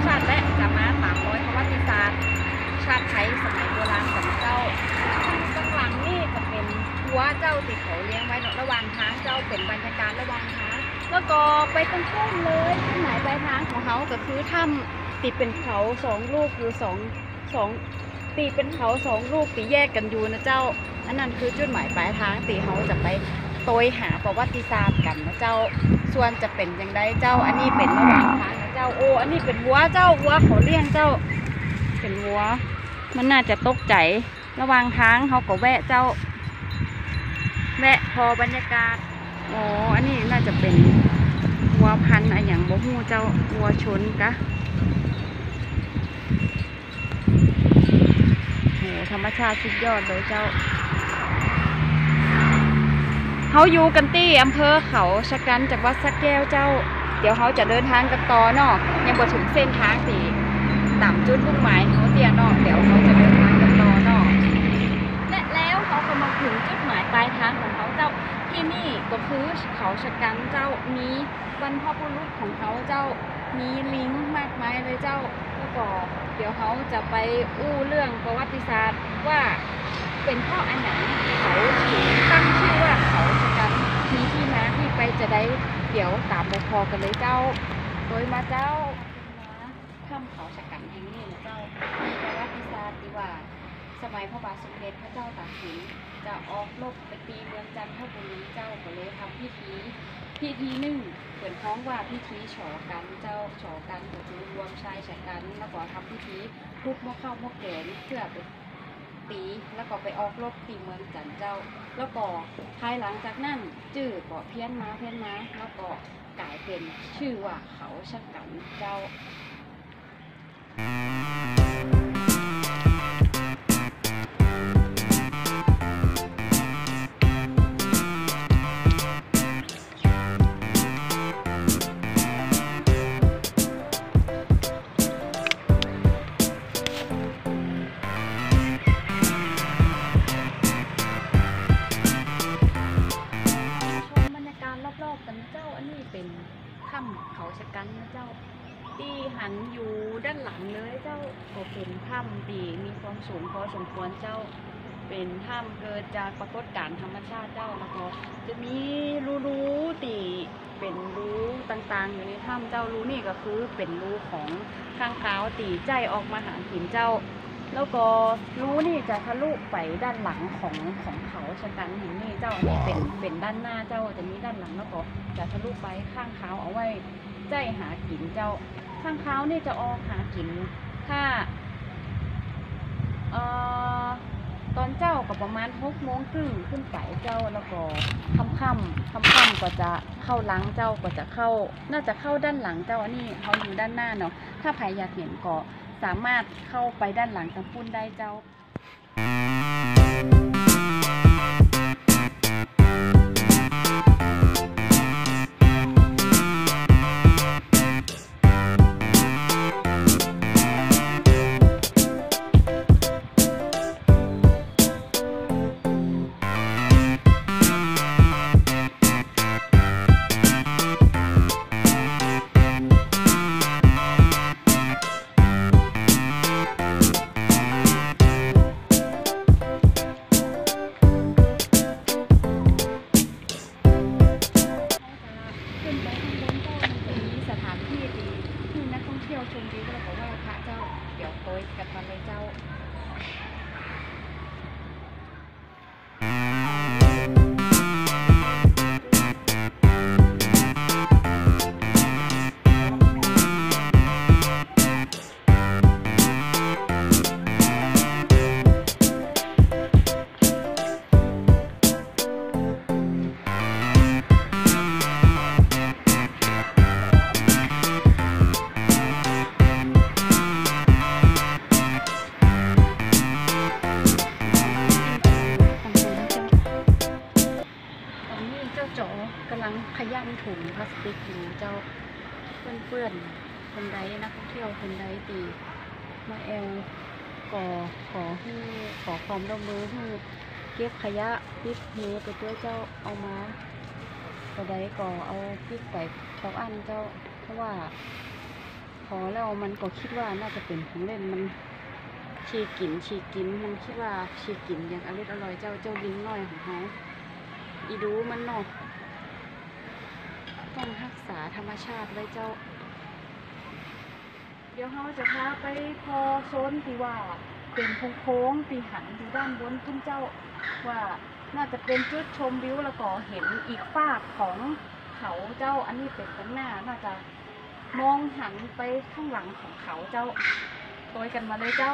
ชาติและจะมาตามรอยประวัติศาสตร์ชาติไทยสมัยโบราณของเจ้าข้างหลังนี่จะเป็นหัวเจ้าที่เขาเลี้ยงไว้ระหว่างทางเจ้าเป็นบรรยากาศระหว่างทางแล้วก็ไปตรงต้นเลยที่หมายปลายทางของเขาก็คือถ้ำติดเป็นเขาสองลูกอยู่สองตีเป็นเขาสองลูกตีแยกกันอยู่นะเจ้าอันนั้นคือจุดหมายปลายทางตีเขาจะไปโตยหาประวัติศาสตร์กันนะเจ้าส่วนจะเป็นอย่างไรเจ้าอันนี้เป็นระหว่างทางนะเจ้าโอ้อันนี้เป็นวัวเจ้าวัวเขาเลี้ยงเจ้าเป็นวัวมันน่าจะตกใจระหว่างทางเขาก็แวะเจ้าแวะพอบรรยากาศอ๋ออันนี้น่าจะเป็นวัวพันธุ์อะไรอย่างบ่ฮู้เจ้าวัวชนกะโหธรรมชาติสุดยอดเลยเจ้าเขาอยู่กันที่อำเภอเขาชะกันจังหวัดสระแก้วเจ้าเดี๋ยวเขาจะเดินทางกันต่อเนาะยังบ่ถึงเส้นทางที่ตามจุดมุ่งหมายเขาเตียเนาะเดี๋ยวเขาจะเดินทางกันต่อเนาะและแล้วเขาก็มาถึงจุดหมายปลายทางของเขาเจ้าที่นี่ก็คือเขาชะกันเจ้ามีบรรพบุรุษของเขาเจ้ามีลิงมากมายเลยเจ้าแล้วก็เดี๋ยวเขาจะไปอู้เรื่องประวัติศาสตร์ว่าเป็นเพราะอันไหนเขาถึงตั้งชื่อว่าเขาชะกันมีที่มาที่ไปจะได้เดี๋ยวตามไปพอกันเลยเจ้าโดยมาเจ้าถ้ำเขาชะกันแห่งนี้นะเจ้ามีประวัติศาสตร์ที่ว่าสมัยพระบาทสมเด็จพระเจ้าตากสินจะออกรบไปตีเมืองจันทบุรีเจ้าก็เลยทำพิธีหนึ่งเปิดท้องว่าพิธีฉอกันเจ้าฉอกันก็คือรวมชายชะกันแล้วก็ทำพิธีทุบหม้อข้าวหม้อแกงเพื่อไปตีแล้วก็ไปออกรบตีเมืองจันทร์เจ้าแล้วก็ภายหลังจากนั้นจื่อก็เพี้ยนมาแล้วก็กลายเป็นชื่อว่าเขาชะกันเจ้ารอบๆกันเจ้าอันนี้เป็นถ้ำเขาชะกันนะเจ้าที่หันอยู่ด้านหลังเลยเจ้าก็เป็นถ้ำที่มีความสูงพอสมควรเจ้าเป็นถ้ำเกิดจากปรากฏการณ์ธรรมชาติเจ้าแล้วก็จะมีรูที่เป็นรูต่างๆอยู่ในถ้ำเจ้ารูนี่ก็คือเป็นรูของข้างคาวตีใจออกมาหากินเจ้าแล้วก็รูนี่จะทะลุไปด้านหลังของเขาชะกันแห่งนี้เจ้าอันนี้เป็นด้านหน้าเจ้าจะมีด้านหลังแล้วก็จะทะลุไปข้างเขาเอาไว้ใจหากินเจ้าข้างเขานี่จะออกหากินถ้าตอนเจ้าก็ประมาณ6:30ขึ้นไปเจ้าแล้วก็ค่ำก็จะเข้าหลังเจ้าก็จะเข้าน่าจะเข้าด้านหลังเจ้าอันนี้เขาอยู่ด้านหน้าเนาะถ้าใครอยากเห็นก็สามารถเข้าไปด้านหลังทางปุ้นได้เจ้าชมวิวก็บอกว่าพระเจ้าเดี๋ยวโต้ยกันมาเลยเจ้าจ๋อกำลังขย้ำถุงพลาสติกอยู่เจ้าเพื่อนคนใดนักท่องเที่ยวคนใดตีมาแอลก่อขอความร่วมมือให้เก็บขยะพิษเนไปด้วยเจ้าเอามาคนใดก่อเอาพิษใส่เตาอั้นเจ้าเพราะว่าพอแล้วมันก็คิดว่าน่าจะเป็นของเล่นมันชีกินมันคิดว่าชีกินอย่างอร่อยเจ้าลิงน้อยของเขาอีดูมันเนาะต้องรักษาธรรมชาติไว้เจ้าเดี๋ยวเขาจะพาไปพอโซนที่ว่าเป็นโค้งๆตีหันอยู่ด้านบนขึ้นเจ้าว่าน่าจะเป็นจุดชมวิวแล้วก็เห็นอีกฝากของเขาเจ้าอันนี้เป็นข้างหน้าน่าจะมองหันไปข้างหลังของเขาเจ้าโดยกันมาเลยเจ้า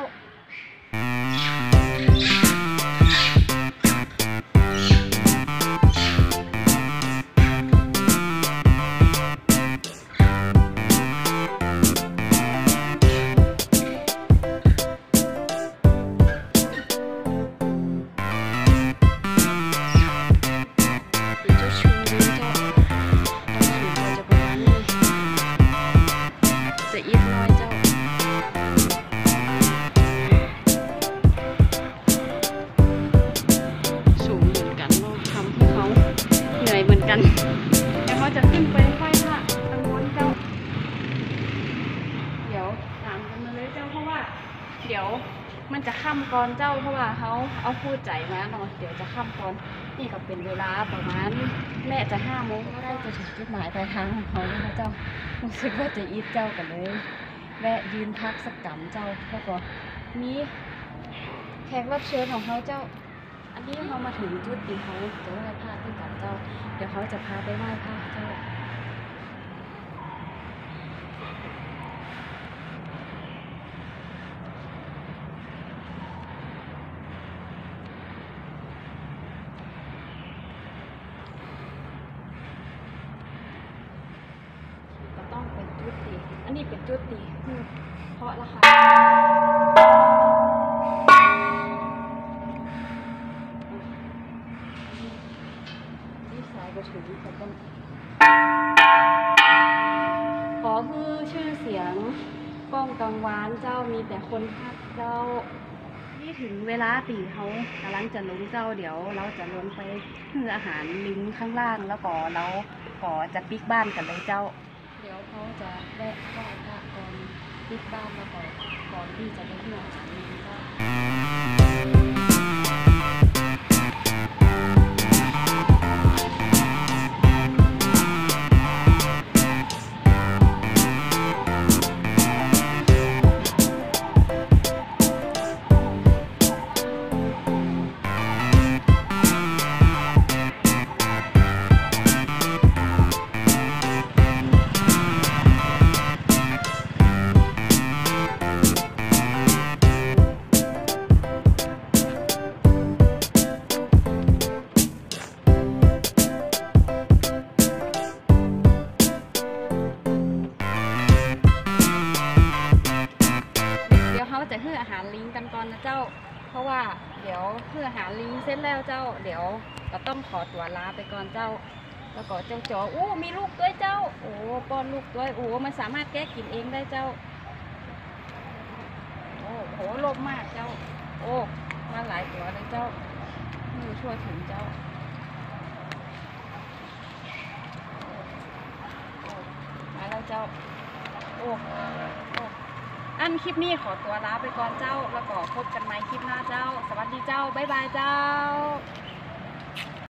แล้วเขาจะขึ้นไปไหว้พระทางบนเจ้าเดี๋ยวตามกันมาเลยเจ้าเพราะว่าเดี๋ยวมันจะค่ำก่อนเจ้าเพราะว่าเขาเอาพูดใจมาเนาะเดี๋ยวจะค่ำก่อนนี่ก็เป็นเวลาประมาณแม่จะ5 โมงก็ได้จะถึงจุดหมายปลายทางของเขาแล้วนะเจ้ารู้สึกว่าจะอีทเจ้ากันเลยแวะยืนพักสักกัเจ้าแล้วก็มีแขกรับเชิญของเขาเจ้าอันนี้เรามาถึงจุดที่เขาจะไหว้พระด้วยกันเจ้าเดี๋ยวเขาจะพาไปไหว้พระเจ้าก็ต้องเป็นจุดดีอันนี้เป็นจุดดีเพราะราคาก็ถือแต่ต้นขอฮือชื่อเสียงก้องกังวานเจ้ามีแต่คนทักเจ้านี่ถึงเวลาตีเขากำลังจะลงเจ้าเดี๋ยวเราจะลงไปฮืออาหารลิงข้างล่างแล้วก็เราก็จะปิกบ้านกันเลยเจ้าเดี๋ยวเขาจะแวะไหว้พระก่อนปิกบ้านแล้วก็ก่อนที่จะไปฮืออาหารลิงเจ้าจะฮื้ออาหารลิงกันก่อนนะเจ้าเพราะว่าเดี๋ยวฮื้ออาหารลิงเสร็จแล้วเจ้าเดี๋ยวก็ต้องขอตัวลาไปก่อนเจ้าแล้วก็เจ้าจ๋อโอ้มีลูกด้วยเจ้าโอ้ป้อนลูกด้วยโอ้มันสามารถแก้กินเองได้เจ้าโอ้โหโลภมากเจ้าโอ้มาหลายตัวเลยเจ้าช่วยถึงเจ้ามาแล้วเจ้าโอ้อันคลิปนี้ขอตัวลาไปก่อนเจ้าแล้วก็พบกันใหม่คลิปหน้าเจ้าสวัสดีเจ้าบ๊ายบายเจ้า